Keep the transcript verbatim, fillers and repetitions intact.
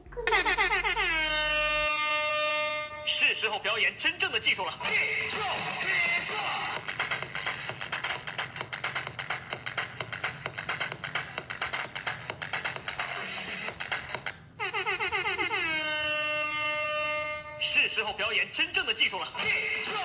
是时候表演真正的技术了。技术比赛。是时候表演真正的技术了。技术